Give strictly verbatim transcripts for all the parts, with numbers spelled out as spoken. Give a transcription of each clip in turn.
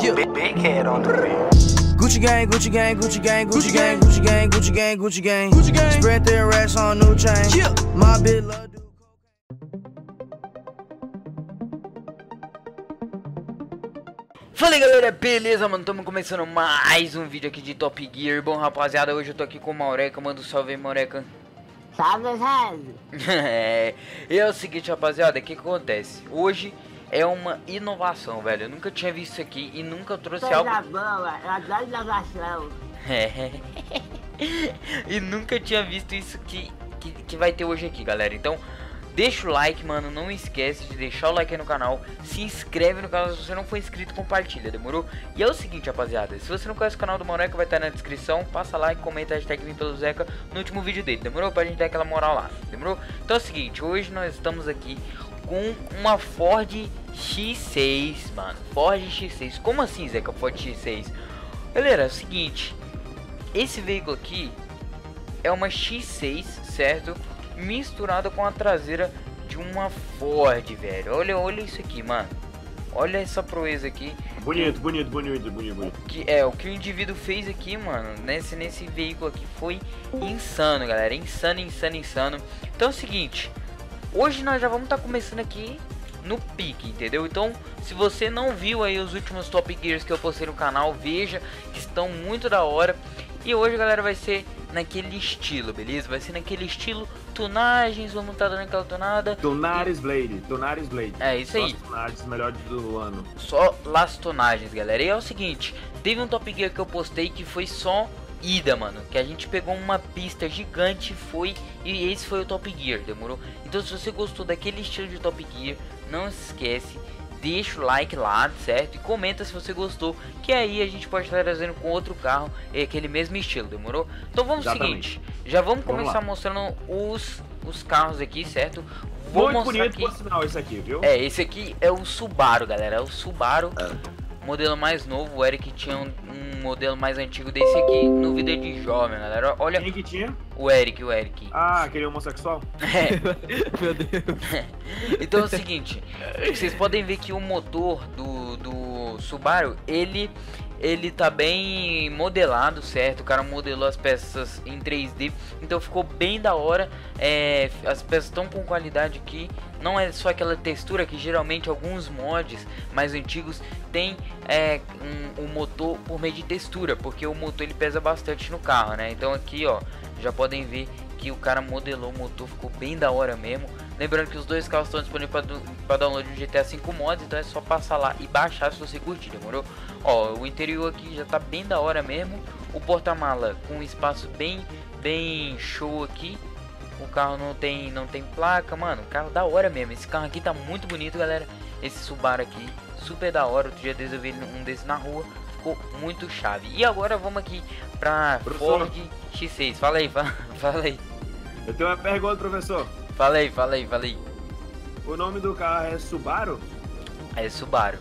Yeah. Big, big head on the beat. Gucci gang, Gucci gang, Gucci gang, Gucci gang, Gucci gang, Gucci gang, Gucci gang, Gucci gang. Spread their racks on new chain. Yeah. My bitch love do Fala aí galera, beleza mano? Estamos começando mais um vídeo aqui de Top Gear. Bom rapaziada, hoje eu tô aqui com o Maureca, manda um salve aí Maureca. Salve, salve. É, e é o seguinte rapaziada, o que, que acontece? Hoje é uma inovação, velho. Eu nunca tinha visto isso aqui e nunca trouxe Coisa algo... boa, eu adoro inovação. É. E nunca tinha visto isso que, que, que vai ter hoje aqui, galera. Então, deixa o like, mano. Não esquece de deixar o like aí no canal. Se inscreve no canal se você não for inscrito, compartilha, demorou? E é o seguinte, rapaziada. Se você não conhece o canal do Maureca, vai estar na descrição. Passa lá e comenta a hashtag Vim pelo Zeca no último vídeo dele, demorou? Pra gente dar aquela moral lá, demorou? Então é o seguinte, hoje nós estamos aqui com uma Ford X seis, mano. Ford X seis. Como assim, Zeca? Ford X seis? Galera, é o seguinte. Esse veículo aqui é uma X seis, certo? Misturada com a traseira de uma Ford, velho. Olha, olha isso aqui, mano. Olha essa proeza aqui. Bonito, bonito, bonito, bonito, bonito. Que é o que o indivíduo fez aqui, mano, nesse nesse veículo aqui foi insano, galera. Insano, insano, insano. Então é o seguinte, hoje nós já vamos estar tá começando aqui no pique, entendeu? Então, se você não viu aí os últimos Top Gears que eu postei no canal, veja que estão muito da hora. E hoje, galera, vai ser naquele estilo, beleza? Vai ser naquele estilo tunagens, vamos estar tá dando aquela tunada. Tonares e... Blade, Tonares Blade. É isso aí. Só as tunagens melhores do ano. Só las tonagens, galera. E é o seguinte, teve um Top Gear que eu postei que foi só ida, mano. Que a gente pegou uma pista gigante, foi... E esse foi o Top Gear, demorou? Então, se você gostou daquele estilo de Top Gear, não se esquece... Deixa o like lá, certo? E comenta se você gostou, que aí a gente pode estar trazendo com outro carro é, aquele mesmo estilo, demorou? Então vamos ao seguinte, já vamos, vamos começar lá. Mostrando os, os carros aqui, certo? Vou Muito mostrar bonito aqui. Por sinal esse aqui, viu? É, esse aqui é o Subaru, galera, é o Subaru, é. Modelo mais novo. O Eric tinha um, um modelo mais antigo desse aqui no vídeo de jovem, galera. Olha. Quem que tinha? O Eric, o Eric. Ah, aquele homossexual? É. Meu Deus. Então é o seguinte, vocês podem ver que o motor do, do Subaru, ele, ele tá bem modelado, certo? O cara modelou as peças em três D, então ficou bem da hora. É, as peças estão com qualidade aqui. Não é só aquela textura que geralmente alguns mods mais antigos tem é, um, um motor por meio de textura, porque o motor ele pesa bastante no carro, né? Então aqui, ó, já podem ver que o cara modelou o motor, ficou bem da hora mesmo. Lembrando que os dois carros estão disponíveis para download no G T A cinco Mods, então é só passar lá e baixar se você curtir, demorou? Ó, o interior aqui já tá bem da hora mesmo. O porta-mala com um espaço bem, bem show aqui. O carro não tem, não tem placa, mano. O carro da hora mesmo. Esse carro aqui tá muito bonito, galera. Esse Subaru aqui, super da hora. Outro dia desde eu vi um desse na rua. Ficou muito chave. E agora vamos aqui pra professor. Ford X seis. Fala aí, fala, fala aí. Eu tenho uma pergunta, professor. Fala aí, fala aí, fala aí. O nome do carro é Subaru? É Subaru.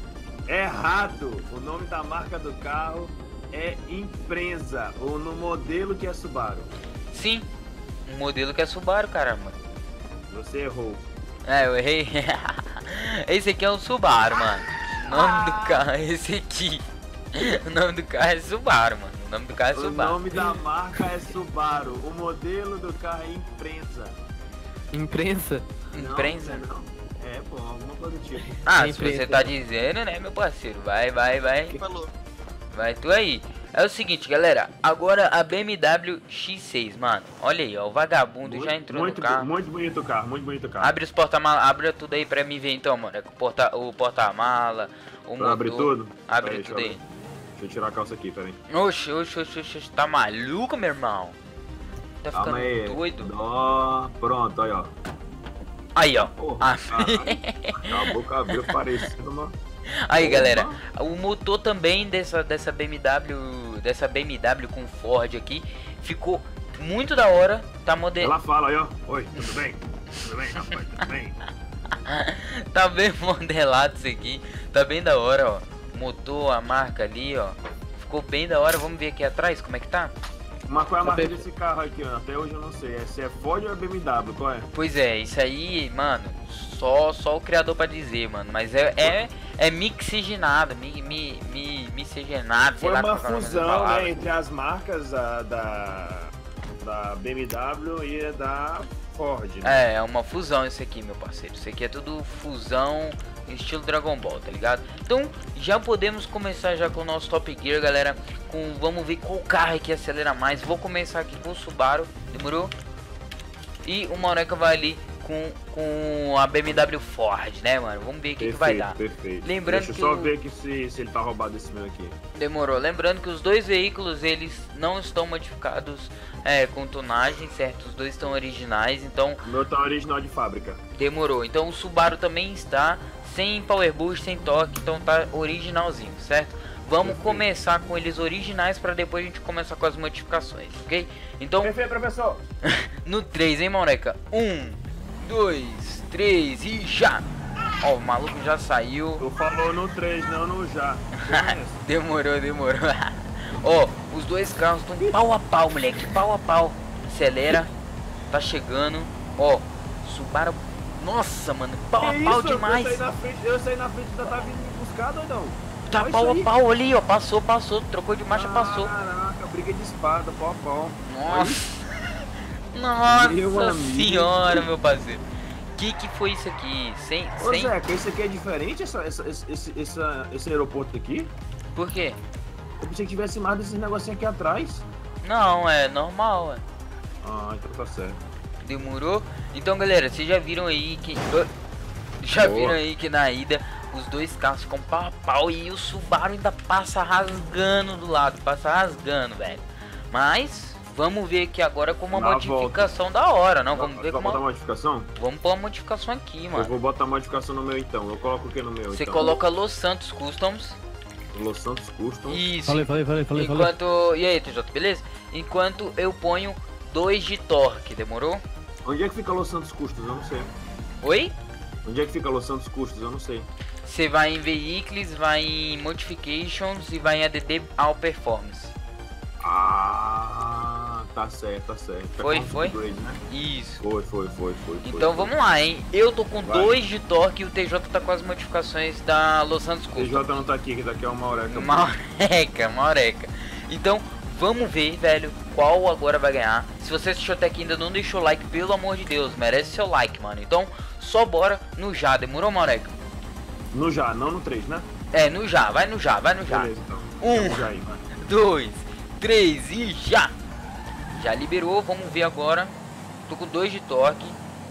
Errado. O nome da marca do carro é Impreza. Ou no modelo que é Subaru. Sim. Um modelo que é Subaru, caramba. Você errou. É, eu errei. Esse aqui é um Subaru, mano. O nome do carro é esse aqui. O nome do carro é Subaru, mano. O nome do carro é Subaru. O nome da marca é Subaru. O modelo do carro é Imprensa. Imprensa? Imprensa? Não, não. É, pô, alguma coisa do tipo. Ah, é se você tá dizendo, né, meu parceiro? Vai, vai, vai. Falou. Vai tu aí. É o seguinte, galera. Agora a B M W X seis, mano. Olha aí, ó. O vagabundo Muito, já entrou muito, no carro. Muito bonito o carro, muito bonito o carro. Abre os porta-mala, abre tudo aí pra mim ver então, mano. O porta- o porta-mala, o motor. Abre tudo? Abre Peraí, tudo deixa aí. eu, deixa eu tirar a calça aqui, peraí. Oxe, oxe, oxe, oxe, oxe. Tá maluco, meu irmão? Tá ficando Calma aí. doido? Ó, pronto, aí, ó. Aí, ó. Porra, Ah. acabou com a cabelo parecido, mano. Aí, Opa. galera, o motor também dessa, dessa B M W, dessa B M W com Ford aqui, ficou muito da hora, tá modelado. Ela fala aí, ó. Oi, tudo bem? Tudo bem, rapaz, tudo bem? Tá bem modelado isso aqui, tá bem da hora, ó. Motor, a marca ali, ó. Ficou bem da hora, vamos ver aqui atrás como é que tá. Mas qual é a marca Sabe- desse carro aqui, ó? Até hoje eu não sei. É, se é Ford ou é B M W, qual é? Pois é, isso aí, mano, só, só o criador pra dizer, mano. Mas é, é, é mixigenado, mi, mi, mi, miscigenado, sei Foi lá uma qual é o nome da fusão, palavra. né, entre as marcas a, da, da B M W e a da Ford, né? É, é uma fusão isso aqui, meu parceiro. Isso aqui é tudo fusão estilo Dragon Ball, tá ligado? Então, já podemos começar já com o nosso Top Gear, galera. Com, vamos ver qual carro é que acelera mais. Vou começar aqui com o Subaru, demorou? E o Maureca vai ali com, com a B M W Ford, né, mano? Vamos ver o que, que vai dar. Perfeito. Lembrando Deixa eu que só o- ver aqui se, se ele tá roubado esse meu aqui. Demorou. Lembrando que os dois veículos, eles não estão modificados é, com tonagem, certo? Os dois estão originais, então O meu tá original de fábrica. demorou. Então o Subaru também está sem Power Boost, sem torque, então tá originalzinho, certo? Vamos Perfeito. começar com eles originais para depois a gente começar com as modificações, ok? Então, Perfeito, professor. no três, hein, Maureca? um, dois, três e já! Ó, o maluco já saiu. Tu falou no três, não no já. Conheço. Demorou, demorou. Ó, os dois carros estão pau a pau, moleque, pau a pau. Acelera, tá chegando. Ó, Subaru. Nossa, mano, pau a Que pau isso? demais. Eu saí na frente, eu saí na frente, ainda tá vindo me buscar, doidão. Tá Olha pau isso a aí. pau ali, ó. Passou, passou. Trocou de marcha, passou. Caraca, briga de espada, pau a pau. Nossa. Nossa Meu amigo. senhora, meu parceiro. Que que foi isso aqui? Sem, Ô sem... Zeca, esse aqui é diferente, essa, essa, esse, esse, essa- esse aeroporto aqui? Por quê? Eu pensei que tivesse mais desses negocinhos aqui atrás. Não, é normal, é. Ah, então tá certo. Demorou? Então, galera, vocês já viram aí que... Ah, Já Boa. viram aí que na ida os dois carros ficam pau a pau e o Subaru ainda passa rasgando do lado. Passa rasgando, velho. Mas... Vamos ver aqui agora com uma Na modificação da hora, não? Vamos ver Vai com botar uma... modificação? Vamos pôr uma modificação aqui, Eu mano. vou botar modificação no meu então. Eu coloco o que no meu Você então? coloca Los Santos Customs. Los Santos Custom. Isso. Falei, falei, falei, falei, falei. Enquanto... E aí, T J, beleza? Enquanto eu ponho dois de torque, demorou? Onde é que fica Los Santos Custos? Eu não sei. Oi? Onde é que fica Los Santos Custos? Eu não sei. Você vai em Vehicles, vai em Modifications e vai em A D D All Performance. Ah, tá certo, tá certo. Foi, Performance foi? upgrade, né? Isso. Foi, foi, foi, foi. Então foi. vamos lá, hein? Eu tô com Vai. dois de torque e o T J tá com as modificações da Los Santos O Customs. T J não tá aqui, que daqui é uma hora. Maureca, Maureca. Então, vamos ver, velho, qual agora vai ganhar. Se você assistiu até aqui e ainda não deixou o like, pelo amor de Deus, merece seu like, mano. Então, só bora no já. Demorou, Maureca? No já, não no três, né? É, no já. Vai no já, vai no já. Beleza, então. Um. Vamos já aí, mano. Dois, três e já. Já liberou, vamos ver agora. Tô com dois de torque.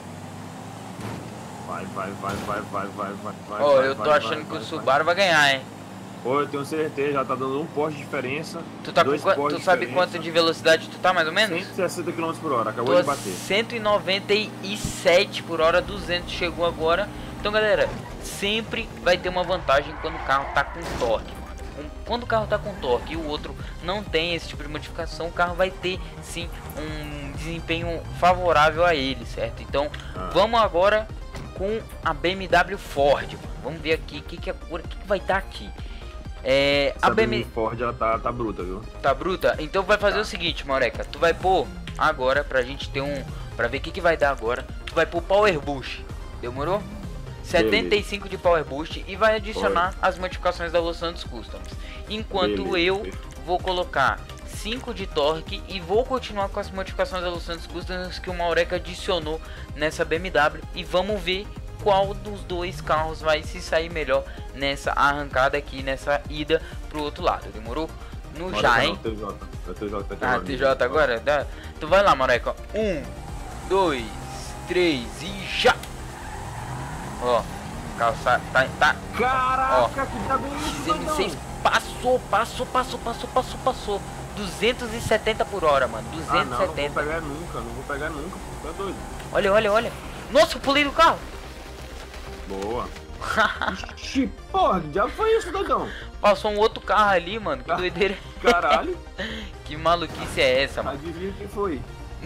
Vai, vai, vai, vai, vai, vai, vai, vai. Ó, vai, eu tô vai, achando vai, que vai, o Subaru vai ganhar, hein? Pô, eu tenho certeza, já tá dando um poste de diferença. Tu, tá com, dois qua- postes tu sabe diferença. quanto de velocidade tu tá, mais ou menos? cento e sessenta quilômetros por hora, acabou Tô de a bater. cento e noventa e sete por hora, duzentos chegou agora. Então, galera, sempre vai ter uma vantagem quando o carro tá com torque, mano. Um- Quando o carro tá com torque e o outro não tem esse tipo de modificação, o carro vai ter sim um desempenho favorável a ele, certo? Então, Ah. vamos agora com a B M W Ford, mano. Vamos ver aqui o que, que, é- o que, que vai dar aqui. É, a Essa B M B M Ford, ela tá, tá bruta, viu? Tá bruta? Então vai fazer Tá. o seguinte, Maureca. Tu vai pôr agora, pra gente ter um... Pra ver o que, que vai dar agora. Tu vai pôr Power Boost. Demorou? setenta e cinco de Power Boost. E vai adicionar as modificações da Los Santos Customs. Enquanto Beleza, eu perfeito. vou colocar cinco de torque. E vou continuar com as modificações da Los Santos Customs que o Maureca adicionou nessa B M W. E vamos ver qual dos dois carros vai se sair melhor nessa arrancada aqui, nessa ida pro outro lado. Demorou? No Bora já, não, hein? T J. É T J, tá aqui Ah, agora. T J agora? Dá. Tu vai lá, Maureca. Um, dois, três e já! Ó, o carro sa- tá, tá. Caraca, que diabo é isso, M seis doidão? passou, passou, passou, passou, passou, passou. duzentos e setenta por hora, mano. Ah, não, duzentos e não vou setenta. pegar nunca, não vou pegar nunca, pô, tá doido. Olha, olha, olha. Nossa, eu pulei do carro. Boa. Ixi, porra, que diabo foi isso, doidão? Passou um outro carro ali, mano. Que Ah. doideira. Caralho, Que maluquice é essa, mano? adivinha quem foi?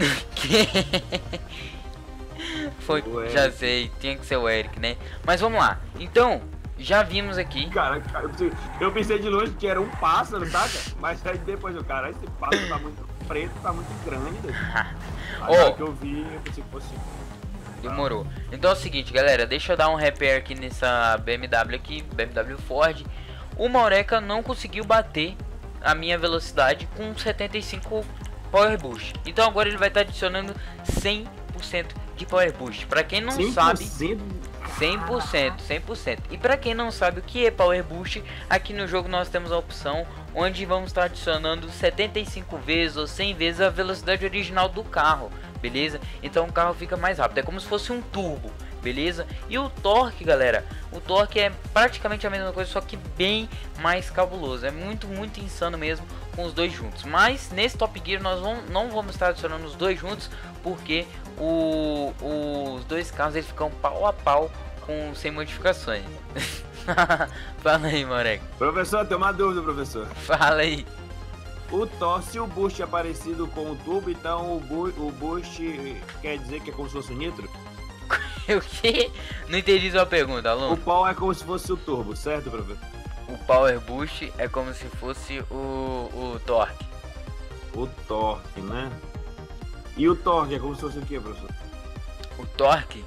Foi, O Eric. já sei, tinha que ser o Eric, né? Mas vamos lá. Então, já vimos aqui. Cara, cara, eu pensei- eu pensei de longe que era um pássaro, saca? Mas aí depois o cara, esse pássaro tá muito... preto tá muito grande. Ô. Agora que eu vi, eu pensei que fosse... Demorou. Então é o seguinte, galera, deixa eu dar um repair aqui nessa B M W aqui, B M W Ford. O Maureca não conseguiu bater a minha velocidade com setenta e cinco Power Boost. Então agora ele vai estar adicionando cem por cento de Power Boost. Pra quem não sabe, cem por cento, cem por cento. E pra quem não sabe o que é Power Boost, aqui no jogo nós temos a opção onde vamos estar adicionando setenta e cinco vezes ou cem vezes a velocidade original do carro, beleza? Então o carro fica mais rápido, é como se fosse um turbo, beleza? E o torque, galera, o torque é praticamente a mesma coisa, só que bem mais cabuloso. É muito, muito insano mesmo com os dois juntos. Mas nesse Top Gear nós vamos, não vamos estar adicionando os dois juntos, porque o, os dois carros eles ficam pau a pau com, sem modificações. Fala aí, Maureca. Professor, tem uma dúvida, professor. Fala aí. O torque, se o boost é parecido com o turbo, então o, bu o boost quer dizer que é como se fosse o nitro? O que? Não entendi sua pergunta, aluno. O pau é como se fosse o turbo, certo, professor? O Power Boost é como se fosse o, o torque. O torque, né? E o torque é como se fosse o que, professor? O torque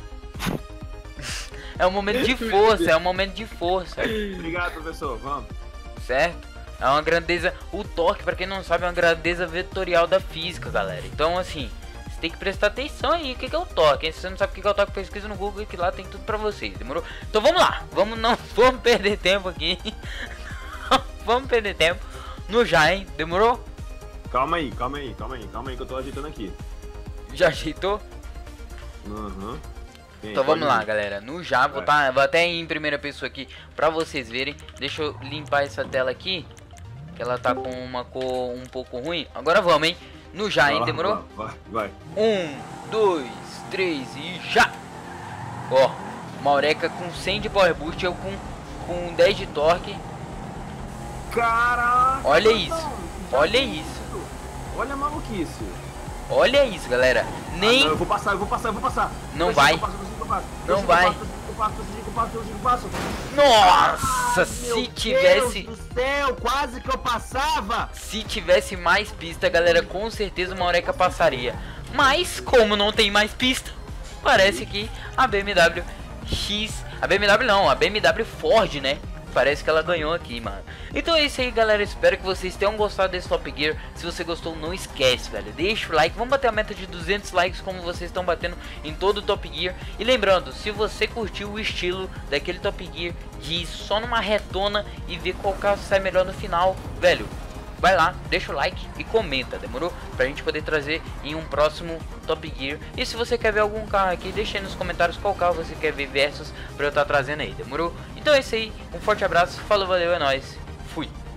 é um momento de força, é um momento de força. Obrigado, professor, vamos. Certo? É uma grandeza. O torque, pra quem não sabe, é uma grandeza vetorial da física, galera. Então, assim, você tem que prestar atenção aí. O que é o torque? Se você não sabe o que é o torque, pesquisa no Google, que lá tem tudo pra vocês. Demorou? Então vamos lá. Vamos, não vamos perder tempo aqui. Vamos perder tempo no já, hein? Demorou? Calma aí, calma aí, calma aí, calma aí que eu tô ajeitando aqui. Já ajeitou? Uhum. Bem, Então vamos lá, ir. galera. No já, vou, tá, vou até ir em primeira pessoa aqui pra vocês verem. Deixa eu limpar essa tela aqui, que ela tá com uma cor um pouco ruim. Agora vamos, hein? No já, Vai hein? lá, Demorou? Vai, vai. Um, dois, três e já! Ó, Maureca com cem de Power Boost, eu com, com dez de torque. Caraca! Olha isso, Já olha vi isso. Olha a maluquice. Olha isso, galera. Nem... Ah, não, eu vou passar, eu vou passar, eu vou passar. Não Eu vai. eu passo, eu passo, eu passo. Não Eu vai. passo, eu passo, eu passo, eu passo, eu passo. Nossa, Ah, se meu tivesse... Deus do céu, quase que eu passava. Se tivesse mais pista, galera, com certeza o Maureca passaria. Mas, como não tem mais pista, parece que a B M W X... A B M W não, a B M W Ford, né? Parece que ela ganhou aqui, mano. Então é isso aí, galera. Espero que vocês tenham gostado desse Top Gear. Se você gostou, não esquece, velho. Deixa o like. Vamos bater a meta de duzentos likes, como vocês estão batendo em todo o Top Gear. E lembrando, se você curtiu o estilo daquele Top Gear de ir só numa retona e ver qual carro sai melhor no final, velho, vai lá, deixa o like e comenta, demorou? Pra gente poder trazer em um próximo Top Gear. E se você quer ver algum carro aqui, deixa aí nos comentários qual carro você quer ver versus pra eu estar trazendo aí, demorou? Então é isso aí, um forte abraço, falou, valeu, é nóis, fui!